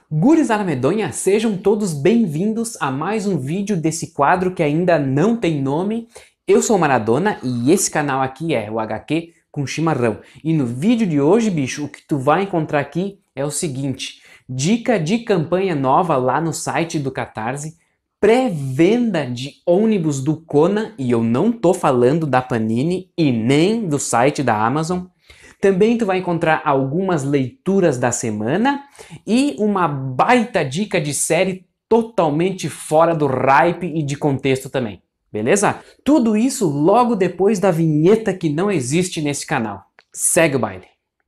Gurizada medonha, sejam todos bem-vindos a mais um vídeo desse quadro que ainda não tem nome. Eu sou o Maradona e esse canal aqui é o HQ com Chimarrão. E no vídeo de hoje, bicho, o que tu vai encontrar aqui é o seguinte: dica de campanha nova lá no site do Catarse, pré-venda de ônibus do Conan, e eu não tô falando da Panini e nem do site da Amazon. Também tu vai encontrar algumas leituras da semana e uma baita dica de série totalmente fora do hype e de contexto também, beleza? Tudo isso logo depois da vinheta que não existe nesse canal. Segue o baile!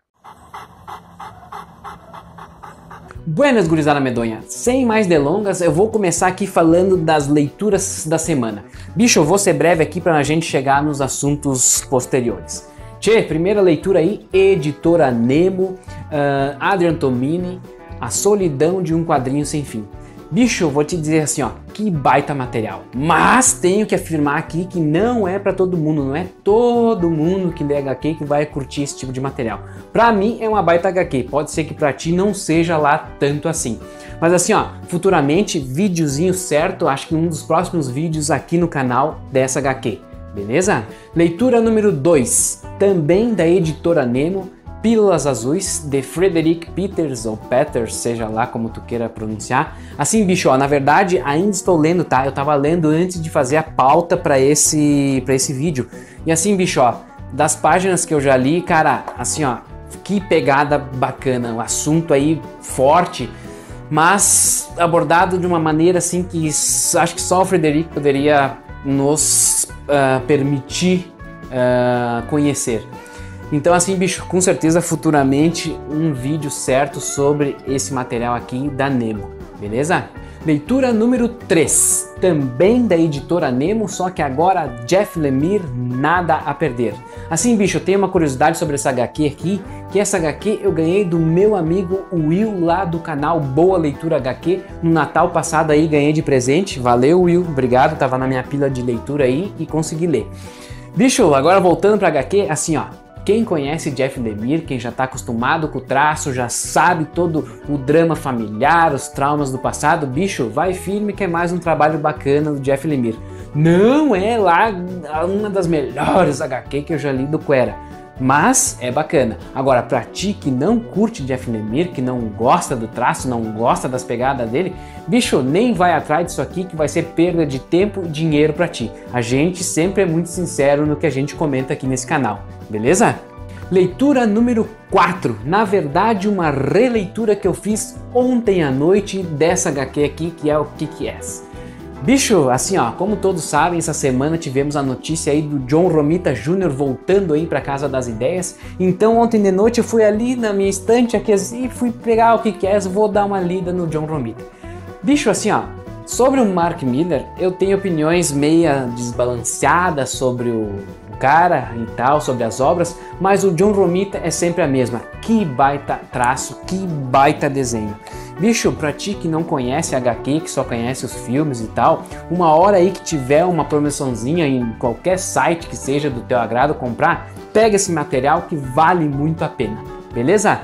Buenas, gurizada medonha! Sem mais delongas, eu vou começar aqui falando das leituras da semana. Bicho, eu vou ser breve aqui para a gente chegar nos assuntos posteriores. Tchê, primeira leitura aí, Editora Nemo, Adrian Tomini, A Solidão de um Quadrinho Sem Fim. Bicho, eu vou te dizer assim, ó, que baita material. Mas tenho que afirmar aqui que não é pra todo mundo, não é todo mundo que lê HQ que vai curtir esse tipo de material. Pra mim é uma baita HQ, pode ser que pra ti não seja lá tanto assim. Mas assim, ó, futuramente, videozinho certo, acho que um dos próximos vídeos aqui no canal dessa HQ. Beleza? Leitura número 2, também da Editora Nemo, Pílulas Azuis, de Frederick Peters, ou Peters, seja lá como tu queira pronunciar. Assim, bicho, ó, na verdade ainda estou lendo, tá? Eu tava lendo antes de fazer a pauta para esse vídeo. E assim, bicho, ó, das páginas que eu já li, cara, assim, ó, que pegada bacana, um assunto aí forte, mas abordado de uma maneira assim que acho que só o Frederick poderia nos permitir conhecer. Então assim, bicho, com certeza futuramente um vídeo certo sobre esse material aqui da Nemo, beleza? Leitura número 3, também da Editora Nemo, só que agora Jeff Lemire, Nada a Perder. Assim, bicho, eu tenho uma curiosidade sobre essa HQ aqui, que essa HQ eu ganhei do meu amigo Will, lá do canal Boa Leitura HQ, no Natal passado aí, ganhei de presente. Valeu, Will, obrigado, tava na minha pila de leitura aí e consegui ler. Bicho, agora voltando pra HQ, assim, ó, quem conhece Jeff Lemire, quem já está acostumado com o traço, já sabe todo o drama familiar, os traumas do passado, bicho, vai firme que é mais um trabalho bacana do Jeff Lemire. Não é lá uma das melhores HQ que eu já li do Quera, mas é bacana. Agora, pra ti que não curte Jeff Lemire, que não gosta do traço, não gosta das pegadas dele, bicho, nem vai atrás disso aqui que vai ser perda de tempo e dinheiro pra ti. A gente sempre é muito sincero no que a gente comenta aqui nesse canal, beleza? Leitura número 4, na verdade uma releitura que eu fiz ontem à noite dessa HQ aqui, que é o Kick-Ass. Bicho, assim ó, como todos sabem, essa semana tivemos a notícia aí do John Romita Jr. voltando aí pra Casa das Ideias. Então ontem de noite eu fui ali na minha estante aqui assim, e fui pegar o Kick-Ass, vou dar uma lida no John Romita. Bicho, assim ó, sobre o Mark Millar eu tenho opiniões meia desbalanceadas sobre o cara e tal, sobre as obras, mas o John Romita é sempre a mesma. Que baita traço, que baita desenho. Bicho, pra ti que não conhece HQ, que só conhece os filmes e tal, uma hora aí que tiver uma promoçãozinha em qualquer site que seja do teu agrado comprar, pega esse material que vale muito a pena, beleza?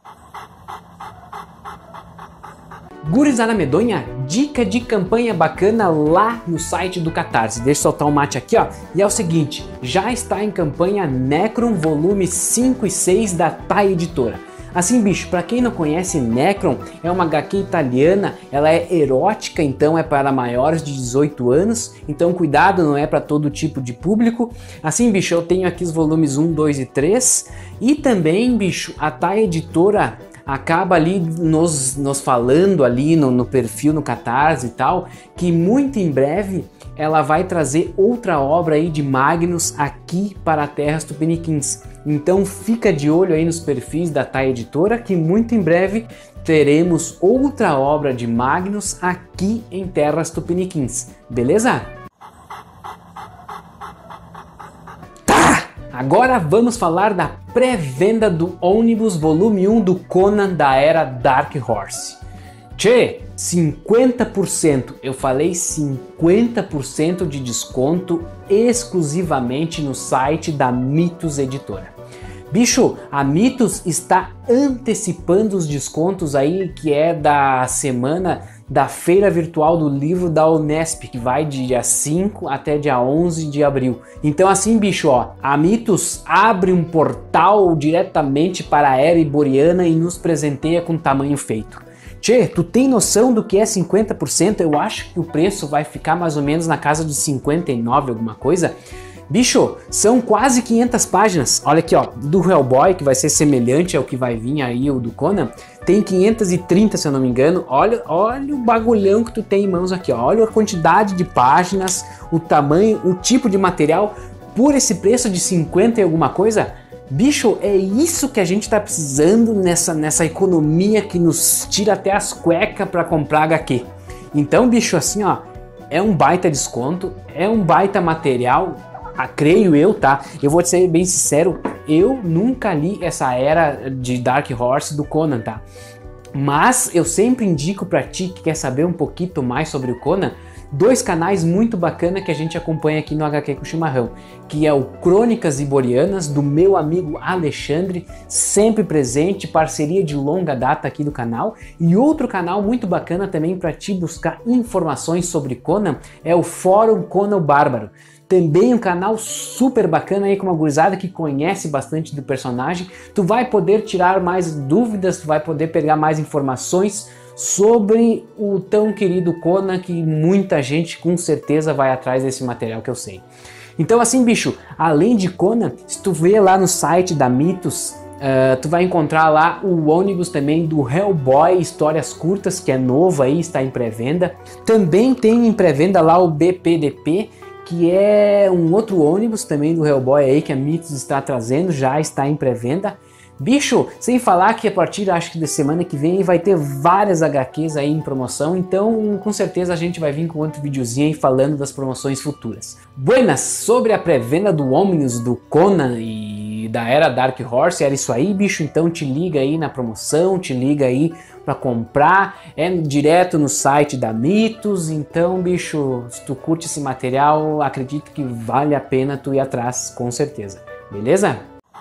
Gurizada medonha, dica de campanha bacana lá no site do Catarse. Deixa eu soltar um mate aqui, ó. E é o seguinte, já está em campanha Necron volume 5 e 6 da TAI Editora. Assim, bicho, pra quem não conhece, Necron é uma HQ italiana, ela é erótica, então é para maiores de 18 anos, então cuidado, não é para todo tipo de público. Assim, bicho, eu tenho aqui os volumes 1, 2 e 3, e também, bicho, a TAI Editora acaba ali nos falando ali no perfil, no Catarse e tal, que muito em breve ela vai trazer outra obra aí de Magnus aqui para a Terras Tupiniquins. Então fica de olho aí nos perfis da TAI Editora que muito em breve teremos outra obra de Magnus aqui em Terras Tupiniquins, beleza? Agora vamos falar da pré-venda do ônibus volume 1 do Conan da era Dark Horse. Tchê, 50%, eu falei 50% de desconto exclusivamente no site da Mitos Editora. Bicho, a Mitos está antecipando os descontos aí, que é da semana da Feira Virtual do Livro da Unesp, que vai de dia 5 até dia 11 de abril. Então assim, bicho, ó, a Mitos abre um portal diretamente para a Era Iboriana e nos presenteia com tamanho feito. Tchê, tu tem noção do que é 50%? Eu acho que o preço vai ficar mais ou menos na casa de 59 alguma coisa. Bicho, são quase 500 páginas. Olha aqui, ó, do Hellboy, que vai ser semelhante ao que vai vir aí, o do Conan, tem 530, se eu não me engano. Olha o bagulhão que tu tem em mãos aqui, ó. Olha a quantidade de páginas, o tamanho, o tipo de material, por esse preço de 50 e alguma coisa. Bicho, é isso que a gente tá precisando nessa economia que nos tira até as cuecas para comprar HQ. Então, bicho, assim, ó, é um baita desconto, é um baita material, creio eu, tá? Eu vou te ser bem sincero, eu nunca li essa era de Dark Horse do Conan, tá? Mas eu sempre indico pra ti que quer saber um pouquinho mais sobre o Conan, dois canais muito bacana que a gente acompanha aqui no HQ com Chimarrão, que é o Crônicas Iborianas, do meu amigo Alexandre, sempre presente, parceria de longa data aqui do canal, e outro canal muito bacana também para ti buscar informações sobre Conan é o Fórum Conan o Bárbaro. Também um canal super bacana aí com uma gurizada que conhece bastante do personagem. Tu vai poder tirar mais dúvidas, tu vai poder pegar mais informações sobre o tão querido Conan, que muita gente com certeza vai atrás desse material que eu sei. Então assim, bicho, além de Conan, se tu vê lá no site da Mitos, tu vai encontrar lá o ônibus também do Hellboy Histórias Curtas, que é novo aí, está em pré-venda. Também tem em pré-venda lá o BPDP, que é um outro ônibus também do Hellboy aí que a Mitos está trazendo, já está em pré-venda. Bicho, sem falar que a partir, acho que da semana que vem, vai ter várias HQs aí em promoção, então com certeza a gente vai vir com outro videozinho aí falando das promoções futuras. Buenas, sobre a pré-venda do Omnibus do Conan e da Era Dark Horse, era isso aí, bicho, então te liga aí na promoção, te liga aí para comprar, é direto no site da Mitos, então, bicho, se tu curte esse material, acredito que vale a pena tu ir atrás, com certeza, beleza?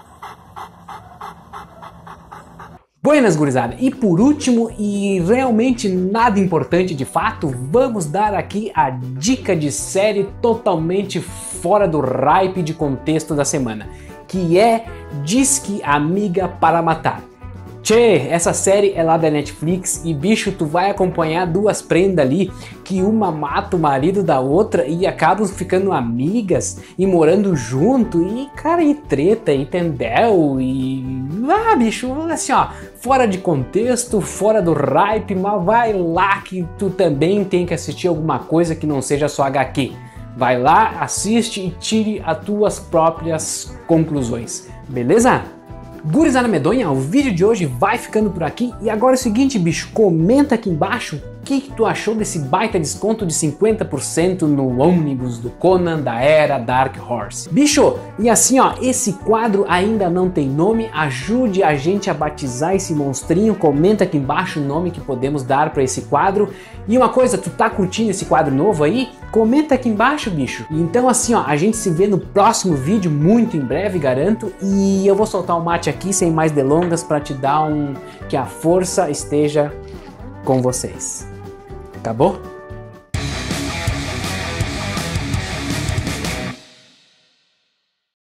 Buenas, gurizada! E por último, e realmente nada importante de fato, vamos dar aqui a dica de série totalmente fora do hype de contexto da semana, que é Disque Amiga para Matar. Tchê, essa série é lá da Netflix e bicho, tu vai acompanhar duas prendas ali que uma mata o marido da outra e acabam ficando amigas e morando junto e cara, e treta, e tendel e... bicho, assim ó, fora de contexto, fora do hype, mas vai lá que tu também tem que assistir alguma coisa que não seja só HQ. Vai lá, assiste e tire as tuas próprias conclusões, beleza? Gurizada medonha, o vídeo de hoje vai ficando por aqui e agora é o seguinte, bicho, comenta aqui embaixo o que tu achou desse baita desconto de 50% no ônibus do Conan da Era Dark Horse. Bicho, e assim ó, esse quadro ainda não tem nome, ajude a gente a batizar esse monstrinho, comenta aqui embaixo o nome que podemos dar para esse quadro. E uma coisa, tu tá curtindo esse quadro novo aí? Comenta aqui embaixo, bicho. Então assim ó, a gente se vê no próximo vídeo, muito em breve, garanto, e eu vou soltar o mate aqui sem mais delongas para te dar que a força esteja com vocês. Acabou?